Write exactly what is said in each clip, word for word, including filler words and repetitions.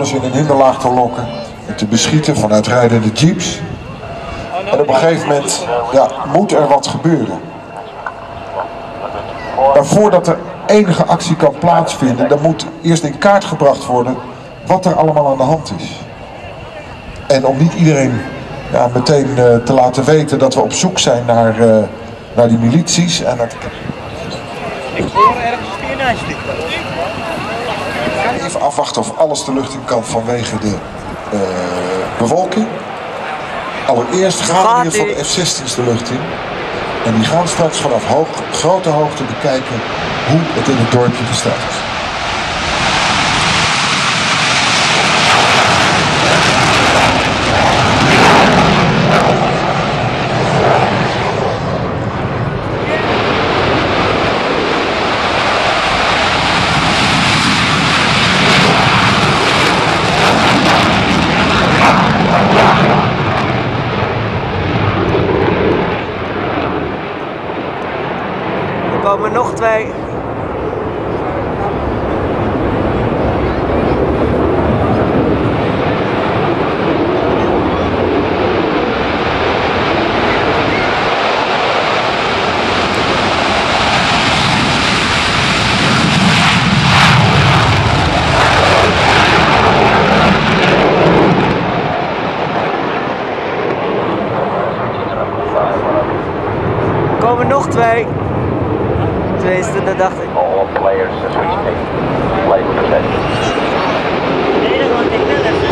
ze in een hinderlaag te lokken en te beschieten vanuit rijdende jeeps. En op een gegeven moment ja, moet er wat gebeuren. Maar voordat er enige actie kan plaatsvinden, dan moet eerst in kaart gebracht worden wat er allemaal aan de hand is. En om niet iedereen ja, meteen uh, te laten weten dat we op zoek zijn naar, uh, naar die milities. En dat... Ik hoor ergens spionage vliegtuig. Even afwachten of alles de lucht in kan vanwege de uh, bewolking. Allereerst gaan in ieder geval de F zestien's de lucht in. En die gaan straks vanaf hoog, grote hoogte bekijken hoe het in het dorpje gesteld is. Er komen nog twee. Er komen nog twee. Tenminste, dat dacht ik. All players switch team. Play with protection. Nee, dat wordt ik wel even.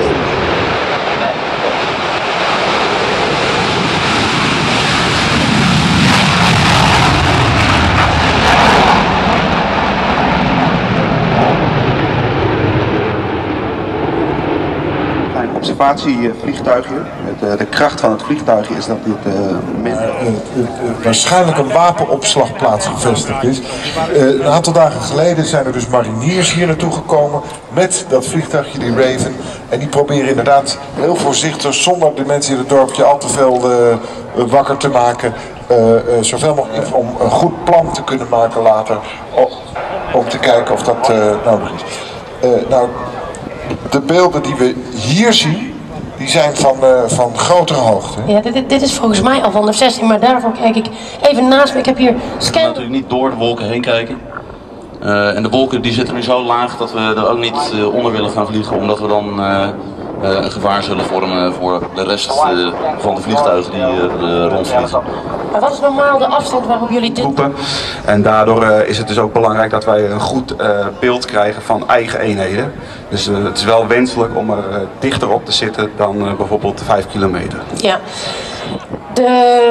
Een observatievliegtuigje. Met, uh, de kracht van het vliegtuigje is dat dit uh, minder... Uh, uh, uh, waarschijnlijk een wapenopslagplaats gevestigd is. Uh, een aantal dagen geleden zijn er dus mariniers hier naartoe gekomen met dat vliegtuigje, die Raven. En die proberen inderdaad heel voorzichtig, zonder de mensen in het dorpje al te veel uh, wakker te maken, uh, uh, zoveel mogelijk om een goed plan te kunnen maken later. Om, om te kijken of dat uh, nodig is. Uh, nou, de beelden die we hier zien, die zijn van, uh, van grotere hoogte. Ja, dit, dit is volgens mij al van de F zestien, maar daarvoor kijk ik even naast me. Ik heb hier scan. We kunnen natuurlijk niet door de wolken heen kijken. Uh, en de wolken die zitten nu zo laag dat we er ook niet uh, onder willen gaan vliegen, omdat we dan uh, uh, een gevaar zullen vormen voor de rest uh, van de vliegtuigen die uh, rondvliegen. Maar wat is normaal de afstand waarop jullie dit groepen? En daardoor uh, is het dus ook belangrijk dat wij een goed uh, beeld krijgen van eigen eenheden. Dus uh, het is wel wenselijk om er uh, dichter op te zitten dan uh, bijvoorbeeld vijf kilometer. Ja. De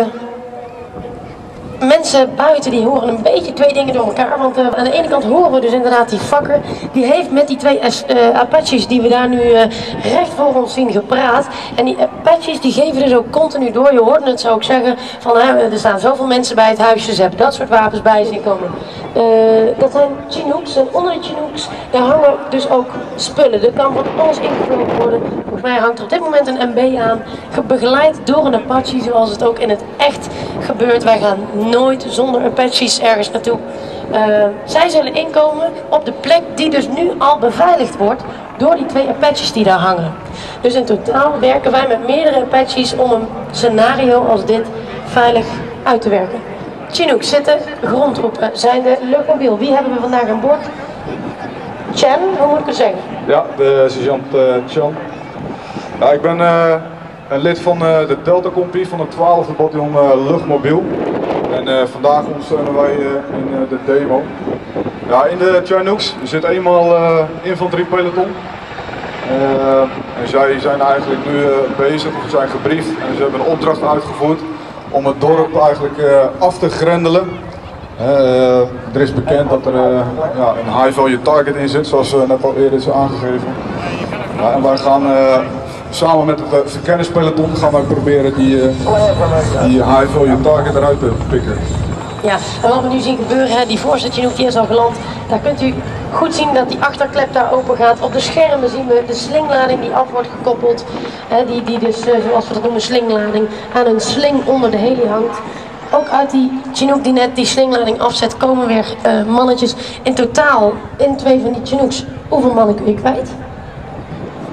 mensen buiten die horen een beetje twee dingen door elkaar. Want uh, aan de ene kant horen we dus inderdaad die Fokker. Die heeft met die twee uh, Apaches die we daar nu uh, recht voor ons zien gepraat. En die Apaches die geven dus ook continu door. Je hoort het, zou ik zeggen, van uh, er staan zoveel mensen bij het huisje. Ze hebben dat soort wapens bij zich komen. Uh, dat zijn Chinooks. En onder de Chinooks daar hangen dus ook spullen. Er kan van alles ingevuld worden. Volgens mij hangt er op dit moment een M B aan. Begeleid door een Apache zoals het ook in het echt gebeurt. Wij gaan nooit zonder Apaches ergens naartoe. Uh, zij zullen inkomen op de plek die dus nu al beveiligd wordt door die twee Apaches die daar hangen. Dus in totaal werken wij met meerdere Apaches om een scenario als dit veilig uit te werken. Chinooks zitten, grondtroepen zijn de luchtmobiel. Wie hebben we vandaag aan boord? Chan, hoe moet ik het zeggen? Ja, de sergeant uh, Chan. Ja, ik ben uh, een lid van uh, de Delta Compagnie van het twaalfde bataljon uh, luchtmobiel. En uh, vandaag ondersteunen wij uh, in uh, de demo. Ja, in de Chinooks zit eenmaal uh, infanteriepeloton. Uh, en zij zijn eigenlijk nu uh, bezig, of zijn gebriefd en ze hebben een opdracht uitgevoerd om het dorp eigenlijk uh, af te grendelen. Uh, er is bekend dat er uh, ja, een high value target in zit, zoals uh, net al eerder is aangegeven. Ja, en wij gaan uh, samen met het uh, verkenningspeloton gaan wij proberen die, uh, die high value target eruit te pikken. Ja, en wat we nu zien gebeuren, hè, die voorste Chinook die is al geland, daar kunt u goed zien dat die achterklep daar open gaat. Op de schermen zien we de slinglading die af wordt gekoppeld, hè, die, die dus, uh, zoals we dat noemen, slinglading, aan een sling onder de heli hangt. Ook uit die Chinook die net die slinglading afzet komen weer uh, mannetjes. In totaal, in twee van die Chinooks, hoeveel mannen kun je kwijt?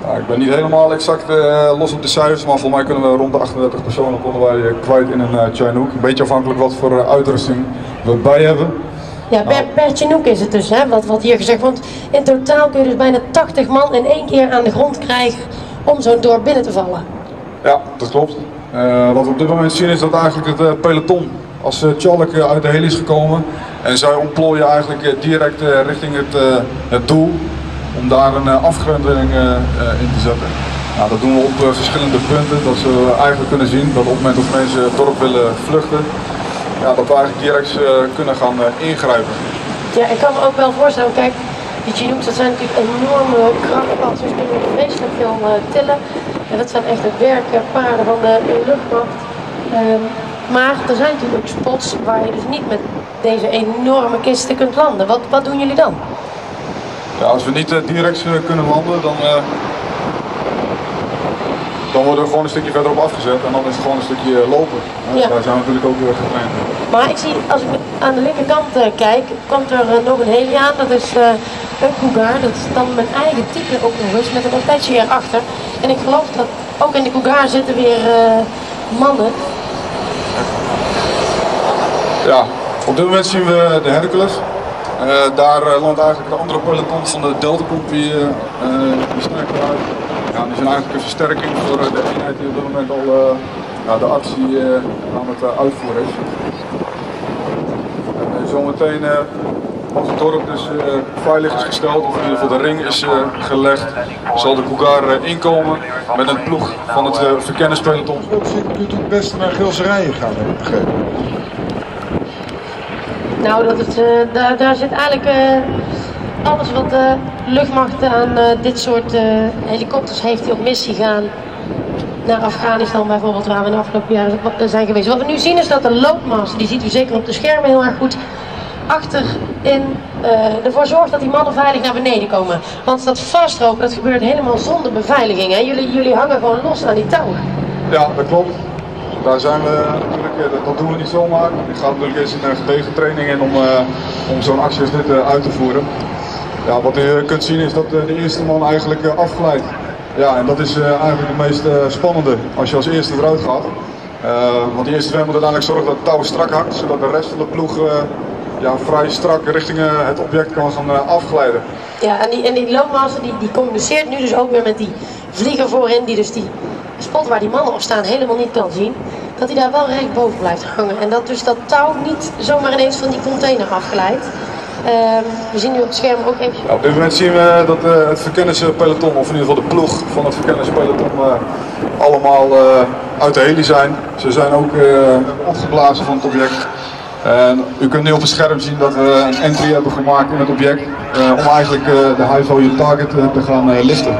Nou, ik ben niet helemaal exact uh, los op de cijfers, maar volgens mij kunnen we rond de achtendertig personen konden wij uh, kwijt in een uh, Chinook. Een beetje afhankelijk wat voor uh, uitrusting we bij hebben. Ja, per, per Chinook is het dus, hè, wat, wat hier gezegd. Want in totaal kun je dus bijna tachtig man in één keer aan de grond krijgen om zo'n dorp binnen te vallen. Ja, dat klopt. Uh, wat we op dit moment zien is dat eigenlijk het uh, peloton als uh, Tjallik uh, uit de heli is gekomen. En zij ontplooien eigenlijk uh, direct uh, richting het, uh, het doel om daar een uh, afgrending uh, uh, in te zetten. Nou, dat doen we op uh, verschillende punten, dat ze eigenlijk kunnen zien dat op het moment dat mensen het dorp willen vluchten, ja, dat we eigenlijk direct uh, kunnen gaan uh, ingrijpen. Ja, ik kan me ook wel voorstellen, kijk, die Chinooks, dat zijn natuurlijk enorme krachtpads, dus kunnen we vreselijk veel uh, tillen. En dat zijn echt de werkpaarden van de, de luchtmacht. Um, maar er zijn natuurlijk spots waar je dus niet met deze enorme kisten kunt landen. Wat, wat doen jullie dan? Ja, als we niet uh, direct uh, kunnen landen, dan, uh, dan worden we gewoon een stukje verderop afgezet en dan is het gewoon een stukje uh, lopen. Uh, ja. Daar zijn we natuurlijk ook weer getraind. Maar ik zie, als ik aan de linkerkant uh, kijk, komt er uh, nog een heli aan. Dat is uh, een Cougar, dat is dan mijn eigen type ook nog eens, met een Apache erachter. En ik geloof dat ook in de Cougar zitten weer uh, mannen. Ja, op dit moment zien we de Hercules. Uh, daar uh, landt eigenlijk de andere peloton van de Delta Compagnie uh, uh, die sterker uit. Ja, die zijn eigenlijk een versterking voor uh, de eenheid die op dit moment al uh, ja, de actie uh, aan het uh, uitvoeren is. En uh, zometeen, uh, als het dorp dus uh, veilig is gesteld, of in ieder geval de ring is uh, gelegd, zal de Cougar uh, inkomen met een ploeg van het uh, verkennerspeloton. Dat kunt u het beste naar Gilserijen gaan, heb ik begrepen. Nou, dat is, uh, daar, daar zit eigenlijk uh, alles wat de luchtmacht aan uh, dit soort uh, helikopters heeft die op missie gaan. Naar Afghanistan bijvoorbeeld, waar we in de afgelopen jaren zijn geweest. Wat we nu zien is dat de loopmast, die ziet u zeker op de schermen heel erg goed, achterin uh, ervoor zorgt dat die mannen veilig naar beneden komen. Want dat vastropen, dat gebeurt helemaal zonder beveiliging. Hè? Jullie, jullie hangen gewoon los aan die touwen. Ja, dat klopt. Daar zijn we natuurlijk, dat doen we niet zomaar. Ik ga natuurlijk eens in een gedegen training in om, uh, om zo'n actie als dit uh, uit te voeren. Ja, wat u kunt zien is dat uh, de eerste man eigenlijk uh, afglijdt. Ja, en dat is uh, eigenlijk het meest uh, spannende als je als eerste eruit gaat. Uh, want die eerste twee moet uiteindelijk zorgen dat het touw strak hakt, zodat de rest van de ploeg uh, ja, vrij strak richting uh, het object kan gaan uh, afglijden. Ja, en die, en die loopmaster die, die communiceert nu dus ook weer met die vlieger voorin, die dus die spot waar die mannen op staan helemaal niet kan zien, dat hij daar wel recht boven blijft hangen. En dat dus dat touw niet zomaar ineens van die container afglijdt. Uh, we zien nu op het scherm ook even... Ja, op dit moment zien we dat uh, het verkennerspeloton, of in ieder geval de ploeg van het verkennerspeloton, uh, allemaal uh, uit de heli zijn. Ze zijn ook uh, opgeblazen van het object. En u kunt nu op het scherm zien dat we een entry hebben gemaakt in het object uh, om eigenlijk uh, de high value target uh, te gaan uh, liften.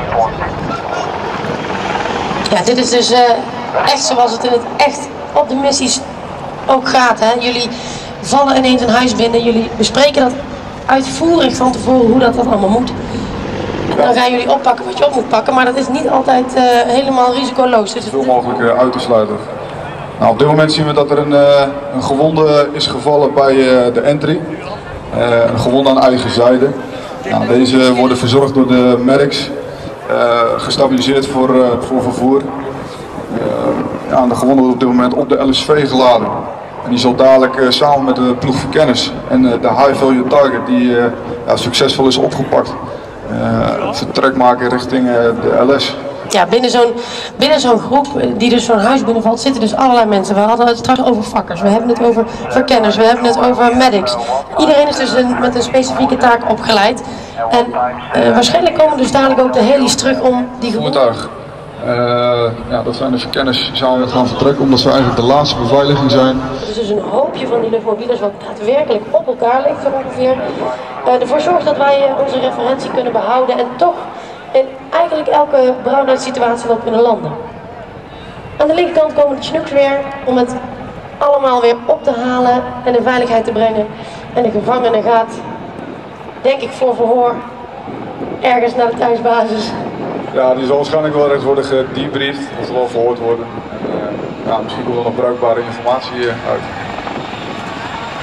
Ja, dit is dus uh, echt zoals het in het echt op de missies ook gaat. Hè? Jullie vallen ineens een huis binnen, jullie bespreken dat uitvoerig van tevoren hoe dat, dat allemaal moet. En dan gaan jullie oppakken wat je op moet pakken, maar dat is niet altijd uh, helemaal risicoloos. Dus zoveel mogelijk uh, uit te sluiten. Nou, op dit moment zien we dat er een, uh, een gewonde is gevallen bij uh, de entry. Uh, een gewonde aan eigen zijde. Nou, deze worden verzorgd door de medics. Uh, gestabiliseerd voor, uh, voor vervoer. Uh, ja, de gewonde wordt op dit moment op de L S V geladen. En die zal dadelijk uh, samen met de ploeg verkenners en uh, de high value target die uh, ja, succesvol is opgepakt, uh, vertrek maken richting uh, de L S. Ja, binnen zo'n binnen zo'n groep die dus zo'n huis binnenvalt zitten dus allerlei mensen. We hadden het straks over vakkers, we hebben het over verkenners, we hebben het over medics. Iedereen is dus een, met een specifieke taak opgeleid. En uh, waarschijnlijk komen dus dadelijk ook de helis terug om die voertuig. Uh, ja, dat zijn de verkenners samen met gaan vertrekken omdat ze eigenlijk de laatste beveiliging zijn. Het is dus een hoopje van die luchtmobielers wat daadwerkelijk op elkaar ligt zo ongeveer. Uh, ervoor zorgt dat wij uh, onze referentie kunnen behouden en toch in eigenlijk elke brown-out situatie wel kunnen landen. Aan de linkerkant komen de Chinooks weer om het allemaal weer op te halen en in veiligheid te brengen. En de gevangene gaat, denk ik, voor verhoor ergens naar de thuisbasis. Ja, die zal waarschijnlijk wel rechts worden gedebriefd, oftewel verhoord worden. En, uh, ja, misschien komt er nog bruikbare informatie uit.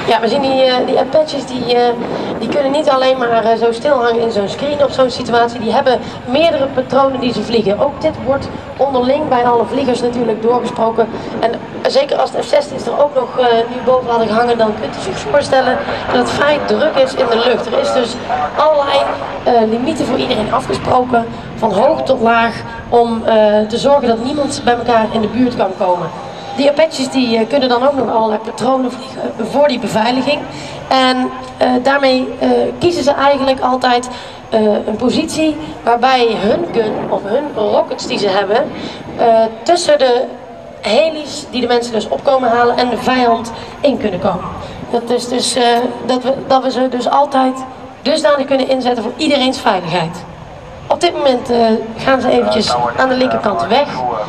Ja, we zien die, uh, die Apaches die, uh, die kunnen niet alleen maar uh, zo stil hangen in zo'n screen of zo'n situatie. Die hebben meerdere patronen die ze vliegen. Ook dit wordt onderling bij alle vliegers natuurlijk doorgesproken. En uh, zeker als de F zestien er ook nog uh, nu boven hadden gehangen, dan kunt u zich voorstellen dat het vrij druk is in de lucht. Er is dus allerlei uh, limieten voor iedereen afgesproken, van hoog tot laag, om uh, te zorgen dat niemand bij elkaar in de buurt kan komen. Die Apaches die uh, kunnen dan ook nog allerlei patronen vliegen voor die beveiliging. En uh, daarmee uh, kiezen ze eigenlijk altijd uh, een positie waarbij hun gun of hun rockets die ze hebben uh, tussen de helis die de mensen dus opkomen halen en de vijand in kunnen komen. Dat is dus uh, dat, we, dat we ze dus altijd dusdanig kunnen inzetten voor iedereen's veiligheid. Op dit moment uh, gaan ze eventjes aan de linkerkant weg.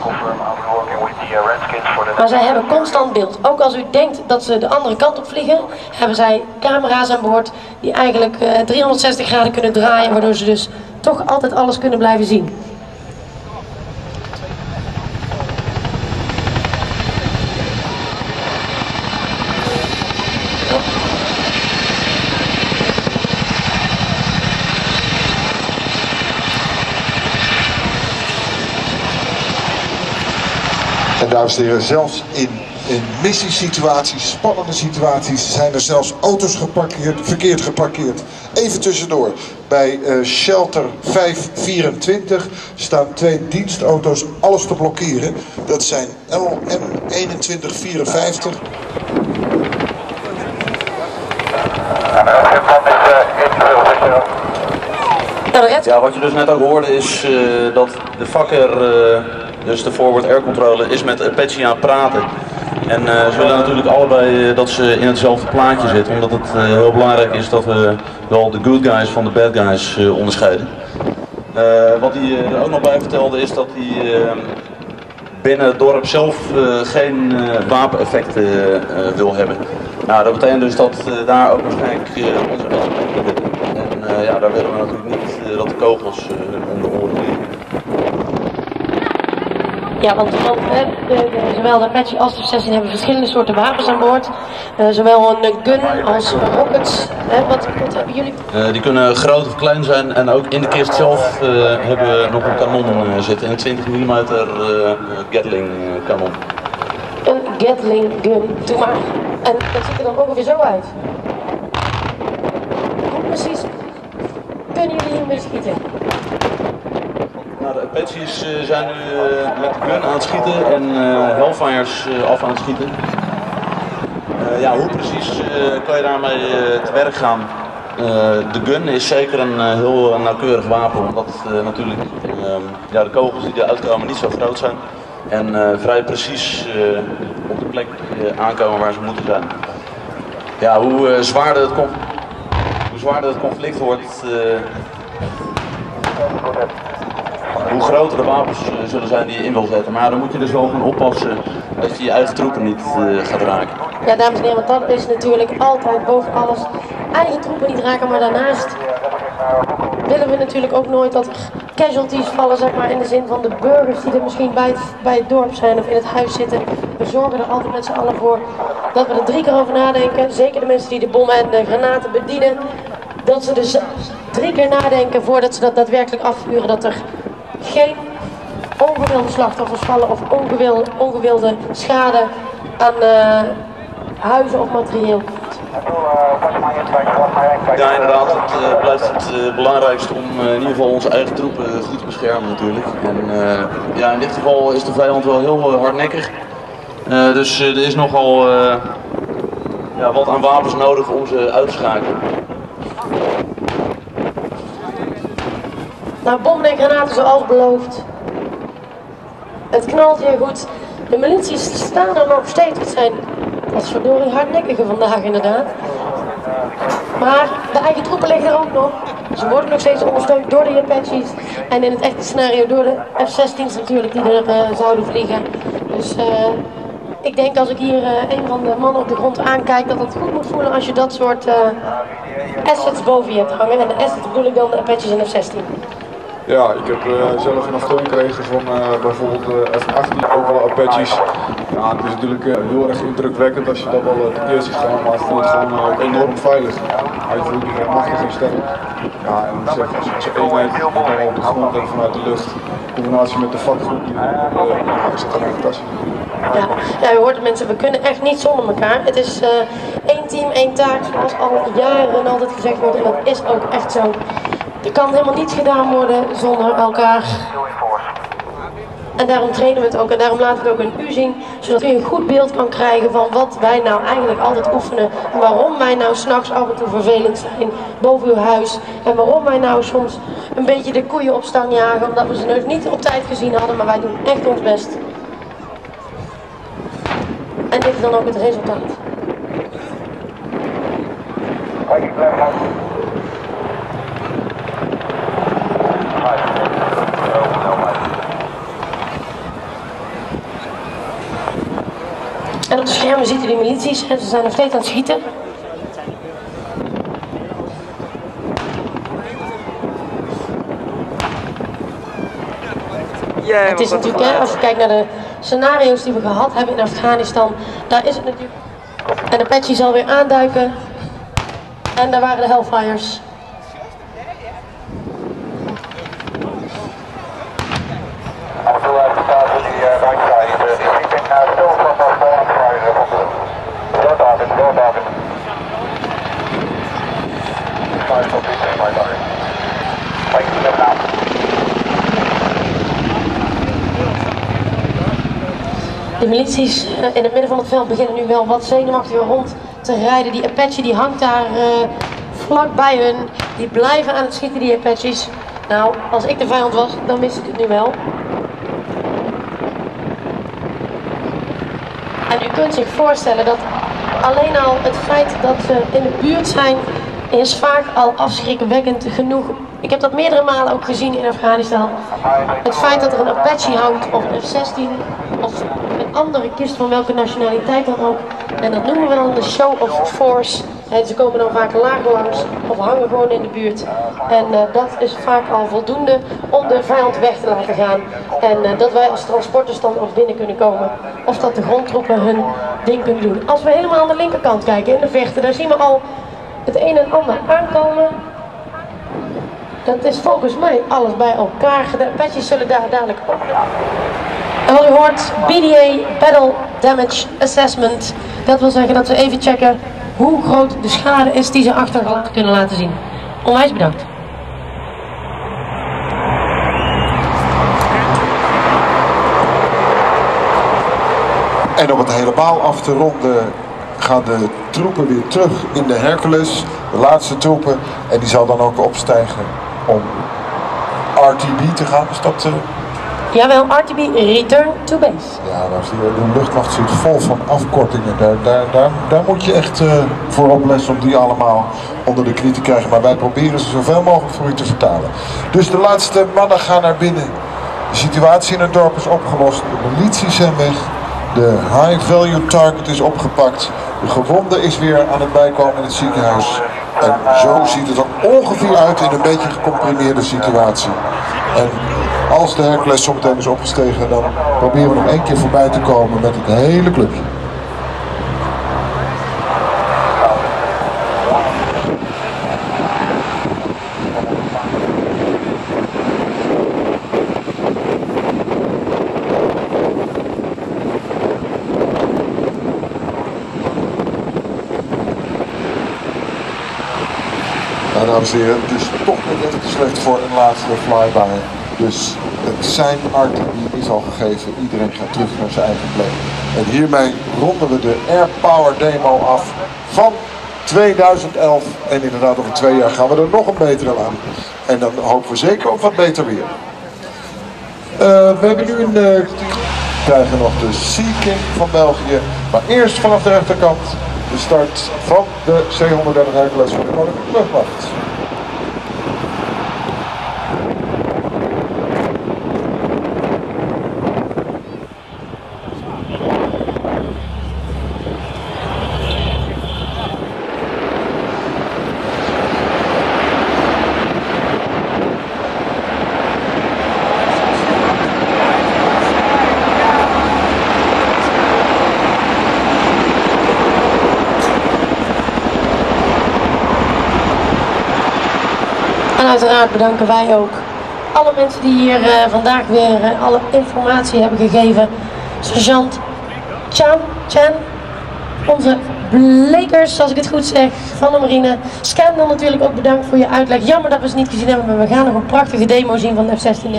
Maar zij hebben constant beeld. Ook als u denkt dat ze de andere kant op vliegen, hebben zij camera's aan boord die eigenlijk uh, driehonderdzestig graden kunnen draaien, waardoor ze dus toch altijd alles kunnen blijven zien. En dames en heren, zelfs in, in missiesituaties, spannende situaties, zijn er zelfs auto's geparkeerd, verkeerd geparkeerd. Even tussendoor, bij uh, Shelter vijf vierentwintig staan twee dienstauto's alles te blokkeren. Dat zijn L M eenentwintig vierenvijftig. Ja, wat je dus net ook hoorde is uh, dat de Fokker, uh, dus de Forward Air Controller, is met Apache aan het praten. En uh, ze willen natuurlijk allebei uh, dat ze in hetzelfde plaatje zitten, omdat het uh, heel belangrijk is dat we wel de good guys van de bad guys uh, onderscheiden. Uh, wat hij uh, er ook nog bij vertelde is dat hij uh, binnen het dorp zelf uh, geen uh, wapeneffecten uh, wil hebben. Nou, dat betekent dus dat uh, daar ook waarschijnlijk uh, onze elementen zitten. En uh, ja, daar willen we natuurlijk niet uh, dat de kogels uh, om de oren vliegen. Ja, want, want hè, de, de, zowel de Apache als de F zestien hebben verschillende soorten wapens aan boord. Uh, zowel een gun als rockets. Hè, wat, wat hebben jullie? Uh, die kunnen groot of klein zijn en ook in de kist zelf uh, hebben we nog een kanon uh, zitten. Een twintig millimeter uh, Gatling uh, kanon. Een Gatling gun, doe maar. En dat ziet er dan ongeveer zo uit. Hoe precies kunnen jullie hiermee schieten? Nou, de Apaches uh, zijn nu uh, met de gun aan het schieten en uh, Hellfires uh, af aan het schieten. Uh, ja, hoe precies uh, kan je daarmee uh, te werk gaan? Uh, de gun is zeker een uh, heel uh, nauwkeurig wapen, omdat uh, natuurlijk uh, ja, de kogels die eruit komen niet zo groot zijn. En uh, vrij precies uh, op de plek uh, aankomen waar ze moeten zijn. Ja, hoe, uh, zwaarder, het hoe zwaarder het conflict wordt, uh, hoe groter de wapens uh, zullen zijn die je in wil zetten. Maar dan moet je dus wel gaan oppassen dat je je eigen troepen niet uh, gaat raken. Ja, dames en heren, want dat is natuurlijk altijd boven alles. Eigen troepen niet raken, maar daarnaast willen we natuurlijk ook nooit dat er casualties vallen, zeg maar, in de zin van de burgers die er misschien bij het, bij het dorp zijn of in het huis zitten. We zorgen er altijd met z'n allen voor dat we er drie keer over nadenken. Zeker de mensen die de bommen en de granaten bedienen. Dat ze dus drie keer nadenken voordat ze dat daadwerkelijk afvuren. Dat er geen ongewilde slachtoffers vallen of ongewilde, ongewilde schade aan uh, huizen of materieel komt. Ja, inderdaad, het uh, blijft het uh, belangrijkste om uh, in ieder geval onze eigen troepen uh, goed te beschermen natuurlijk. En uh, ja, in dit geval is de vijand wel heel uh, hardnekkig. Uh, dus uh, er is nogal uh, ja, wat aan wapens nodig om ze uit te schakelen. Nou, bommen en granaten zoals beloofd. Het knalt hier goed. De milities staan er nog steeds. Het zijn wat verdorie hardnekkigen vandaag inderdaad. Maar de eigen troepen liggen er ook nog. Ze worden nog steeds ondersteund door de Apaches. En in het echte scenario door de F zestien's natuurlijk die er uh, zouden vliegen. Dus uh, ik denk als ik hier uh, een van de mannen op de grond aankijk dat het goed moet voelen als je dat soort uh, assets boven je hebt hangen. En de assets bedoel ik dan de Apaches en de F zestien. Ja, ik heb uh, zelf nog steun gekregen van uh, bijvoorbeeld uh, F achttien, ook wel Apaches. Ja, het is natuurlijk uh, heel erg indrukwekkend als je dat al uh, keer ziet gaan, maar het voelt gewoon uh, ook enorm veilig. Hij voelt je gewoon machtig en sterk. Ja, en zeg, als je zo'n eenheid die dan op de grond en vanuit de lucht, in combinatie met de vakgroep, die dan uh, is het gewoon fantastisch. Ja, ja, u hoort mensen, we kunnen echt niet zonder elkaar. Het is uh, één team, één taak, zoals al jaren altijd gezegd wordt, en dat is ook echt zo. Er kan helemaal niets gedaan worden zonder elkaar. En daarom trainen we het ook en daarom laten we het ook aan u zien, zodat u een goed beeld kan krijgen van wat wij nou eigenlijk altijd oefenen. En waarom wij nou s'nachts af en toe vervelend zijn boven uw huis. En waarom wij nou soms een beetje de koeien op stang jagen, omdat we ze dus niet op tijd gezien hadden, maar wij doen echt ons best. En dit is dan ook het resultaat. En op de schermen ziet u de milities en ze zijn nog steeds aan het schieten. Ja, het is natuurlijk, hè, als je kijkt naar de scenario's die we gehad hebben in Afghanistan, daar is het natuurlijk. En de Apache zal weer aanduiken. En daar waren de Hellfires. De milities in het midden van het veld beginnen nu wel wat zenuwachtig rond te rijden. Die Apache die hangt daar uh, vlak bij hun. Die blijven aan het schieten, die Apaches. Nou, als ik de vijand was, dan wist ik het nu wel. En u kunt zich voorstellen dat alleen al het feit dat ze in de buurt zijn, is vaak al afschrikwekkend genoeg. Ik heb dat meerdere malen ook gezien in Afghanistan. Het feit dat er een Apache hangt, of een F zestien, of een andere kist van welke nationaliteit dan ook. En dat noemen we dan de show of force. En ze komen dan vaak laag langs, of hangen gewoon in de buurt. En uh, dat is vaak al voldoende om de vijand weg te laten gaan. En uh, dat wij als transporters dan ook binnen kunnen komen. Of dat de grondtroepen hun ding kunnen doen. Als we helemaal aan de linkerkant kijken, in de vechten, daar zien we al het een en ander aankomen. Dat is volgens mij alles bij elkaar. De Apaches zullen daar dadelijk op. En wat u hoort, B D A, Battle Damage Assessment. Dat wil zeggen dat we even checken hoe groot de schade is die ze achtergrond kunnen laten zien. Onwijs bedankt. En om het helemaal af te ronden gaan de troepen weer terug in de Hercules, de laatste troepen, en die zal dan ook opstijgen om R T B te gaan. Is dat... Uh... Jawel, R T B, Return to Base. Ja, daar zie je, de luchtmacht zit vol van afkortingen. Daar, daar, daar, daar moet je echt uh, voor opletten om die allemaal onder de knie te krijgen. Maar wij proberen ze zoveel mogelijk voor u te vertalen. Dus de laatste mannen gaan naar binnen. De situatie in het dorp is opgelost. De milities zijn weg. De high value target is opgepakt. De gewonde is weer aan het bijkomen in het ziekenhuis. En zo ziet het er ongeveer uit in een beetje gecomprimeerde situatie. En als de Hercules zometeen is opgestegen, dan proberen we nog één keer voorbij te komen met het hele clubje. Nou, dames en heren, het is toch net even te slecht voor een laatste flyby. Dus het zijn R T B is al gegeven, iedereen gaat terug naar zijn eigen plek. En hiermee ronden we de Air Power Demo af van tweeduizend elf. En inderdaad over twee jaar gaan we er nog een betere aan. En dan hopen we zeker op wat beter weer. Uh, we hebben nu een... Uh, we krijgen nog de Sea King van België. Maar eerst vanaf de rechterkant de start van de C honderddertig Hercules van de Koninklijke Luchtmacht. uiteraard bedanken wij ook alle mensen die hier uh, vandaag weer uh, alle informatie hebben gegeven. Sergeant Chan, Chan, onze blekers, als ik het goed zeg, van de marine. Scandal natuurlijk ook bedankt voor je uitleg. Jammer dat we ze niet gezien hebben, maar we gaan nog een prachtige demo zien van de F zestien.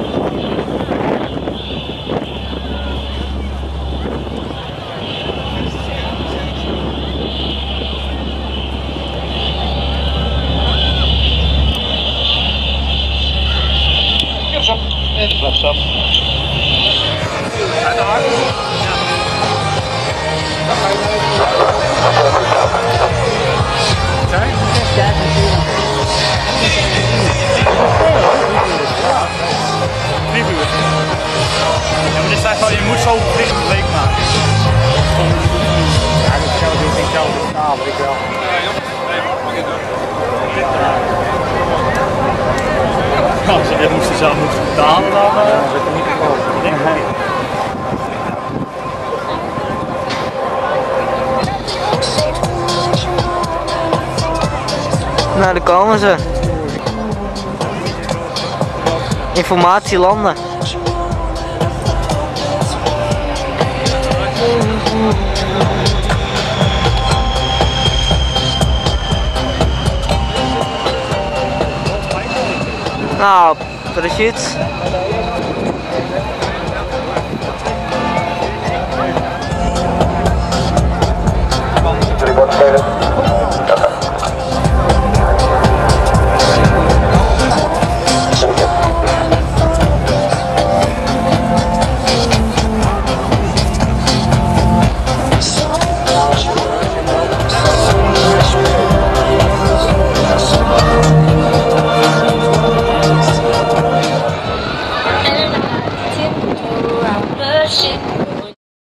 Left up. Ja, maar dit zijn gewoon, je moet zo verplicht een week maken. Ja, dat geldt dus niet zo schaal, ik wel. Als je dit moest zelf moeten betalen, dan uh, zit er niet te kopen. Denk ik niet. Nou, daar komen ze. Informatie landen. Nou, parachute.